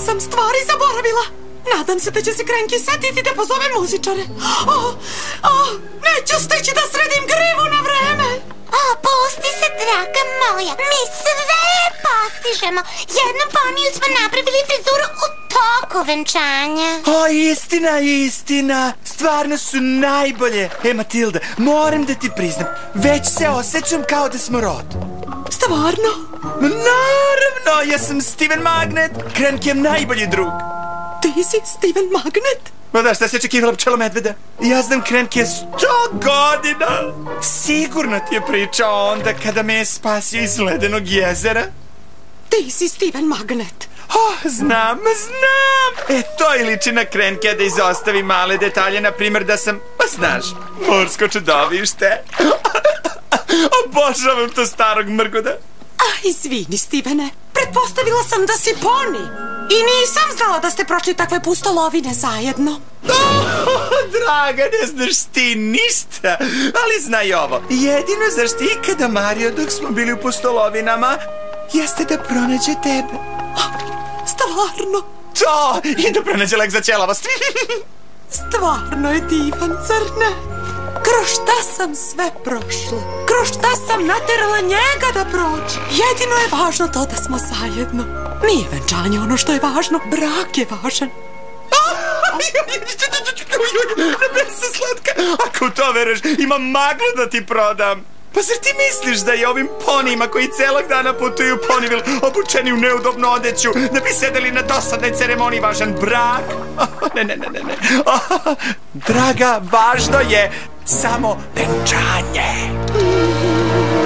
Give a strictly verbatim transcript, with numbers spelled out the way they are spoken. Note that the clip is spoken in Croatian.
sam stvari zaboravila. Nadam se da će se Krenki setiti da pozove muzičare. Oh, oh, neću stići da sredim grivu na vreme. O, pusti se, draga moja. Mi sve postižemo. Jednom poniju smo napravili frizuru u toku venčanja. O, istina, istina. Stvarno su najbolje. E, Matilda, moram da ti priznam, već se osjećam kao da smo rod. Stvarno? Naravno, ja sam Steven Magnet, Krenkijev najbolji drug. Ti si Steven Magnet? Ma da, šta si očekivala, pčelo medveda? Ja znam Krenkije sto godina. Sigurno ti je pričao onda kada me je spasio iz ledenog jezera. Ti si Steven Magnet. Oh, znam, znam. E, to i liči na Krenkija da izostavi male detalje, na primjer da sam, pa znaš, morsko čudovište. Obožavam to starog mrgoda. Ah, izvini, Stevene. Pretpostavila sam da si poni. I nisam znala da ste prošli takve pustolovine zajedno. Oh, draga, ne znaš ti ništa. Ali znaj ovo. Jedino zaš ti ikada mario dok smo bili u pustolovinama jeste da pronađe tebe. Stvarno? To, i da pronađe lek za ćelavost. Stvarno je divan, zar ne? Kroz šta sam sve prošla? Kroz šta sam naterala njega da prođe? Jedino je važno to da smo zajedno. Nije venčanje ono što je važno, brak je važan. Nebesa slatka, ako u to veruješ, imam maglu da ti prodam. Pa zar ti misliš da je ovim ponijima koji celog dana putuju u Ponivil obučeni u neudobnu odeću da bi sedeli na dosadnoj ceremoniji važan brak? Oh, ne, ne, ne, ne, ne. Oh, draga, važno je samo venčanje.